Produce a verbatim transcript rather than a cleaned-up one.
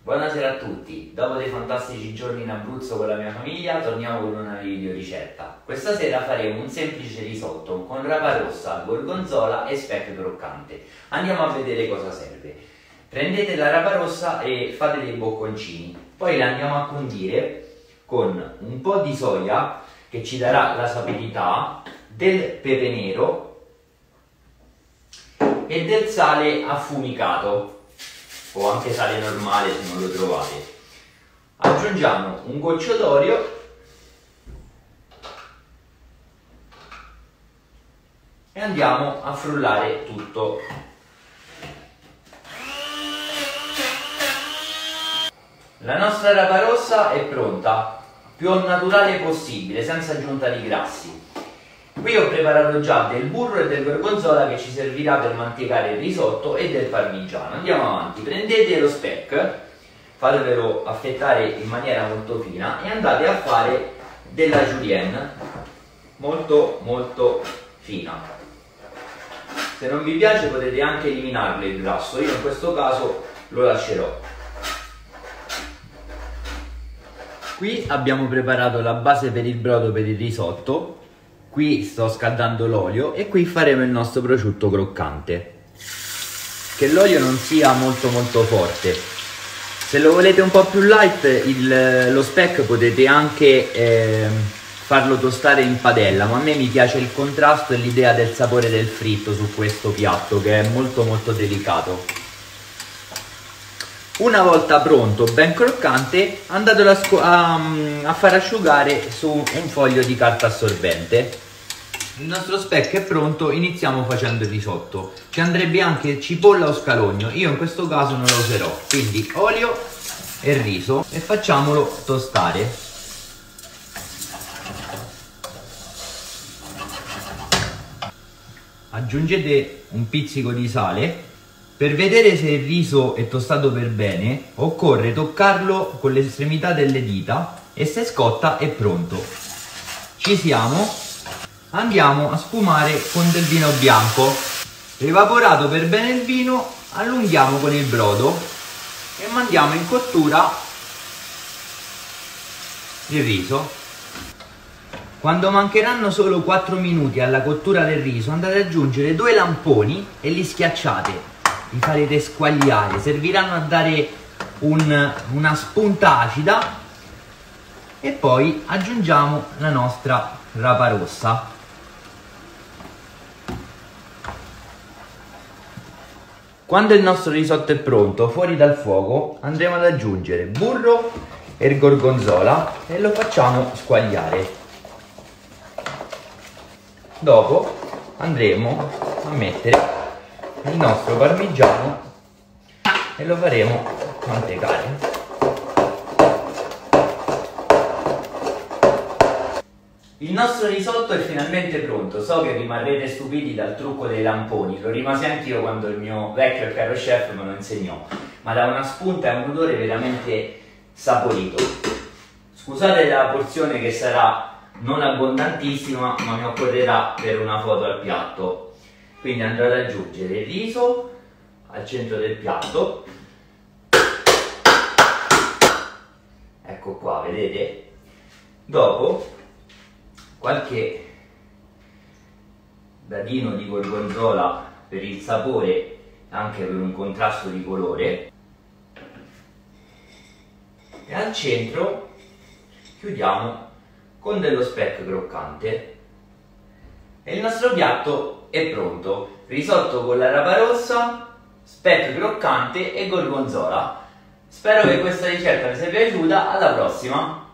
Buonasera a tutti, dopo dei fantastici giorni in Abruzzo con la mia famiglia torniamo con una video ricetta. Questa sera faremo un semplice risotto con rapa rossa, gorgonzola e speck croccante. Andiamo a vedere cosa serve. Prendete la rapa rossa e fate dei bocconcini, poi la andiamo a condire con un po' di soia che ci darà la sapidità, del pepe nero e del sale affumicato o anche sale normale se non lo trovate. Aggiungiamo un goccio d'olio e andiamo a frullare tutto. La nostra rapa rossa è pronta, più naturale possibile, senza aggiunta di grassi. Qui ho preparato già del burro e del gorgonzola che ci servirà per mantecare il risotto e del parmigiano. Andiamo avanti, prendete lo speck, fatevelo affettare in maniera molto fina e andate a fare della julienne molto molto fina. Se non vi piace potete anche eliminarlo il grasso, io in questo caso lo lascerò. Qui abbiamo preparato la base per il brodo per il risotto. Qui sto scaldando l'olio e qui faremo il nostro prosciutto croccante. Che l'olio non sia molto molto forte. Se lo volete un po' più light, il, lo speck potete anche eh, farlo tostare in padella, ma a me mi piace il contrasto e l'idea del sapore del fritto su questo piatto che è molto molto delicato. Una volta pronto, ben croccante, andatelo a, a, a far asciugare su un foglio di carta assorbente. Il nostro speck è pronto, iniziamo facendo il risotto. Ci andrebbe anche cipolla o scalogno, io in questo caso non lo userò, quindi olio e riso e facciamolo tostare. Aggiungete un pizzico di sale. Per vedere se il riso è tostato per bene, occorre toccarlo con l'estremità delle dita e se scotta è pronto. Ci siamo. Andiamo a sfumare con del vino bianco. Evaporato per bene il vino, allunghiamo con il brodo e mandiamo in cottura il riso. Quando mancheranno solo quattro minuti alla cottura del riso, andate ad aggiungere due lamponi e li schiacciate, li farete squagliare, serviranno a dare un, una spunta acida e poi aggiungiamo la nostra rapa rossa. Quando il nostro risotto è pronto, fuori dal fuoco andremo ad aggiungere burro e gorgonzola e lo facciamo squagliare. Dopo andremo a mettere il nostro parmigiano e lo faremo mantecare. Il nostro risotto è finalmente pronto, so che rimarrete stupiti dal trucco dei lamponi, lo rimasi anch'io quando il mio vecchio e caro chef me lo insegnò, ma dà una spunta e un odore veramente saporito. Scusate la porzione che sarà non abbondantissima, ma mi occorrerà per una foto al piatto. Quindi andrò ad aggiungere il riso al centro del piatto, ecco qua, vedete? Dopo qualche dadino di gorgonzola per il sapore e anche per un contrasto di colore e al centro chiudiamo con dello speck croccante e il nostro piatto è pronto. Risotto con la rapa rossa, speck croccante e gorgonzola. Spero che questa ricetta vi sia piaciuta, alla prossima!